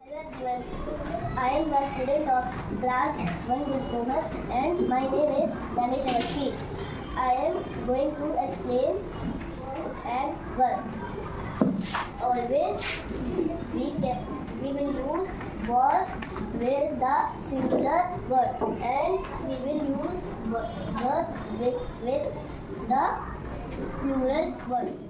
I am the student of class 1 diploma and my name is Danish Awasthi. I am going to explain and verb. Always we will use was with the singular word and we will use verb with the plural word.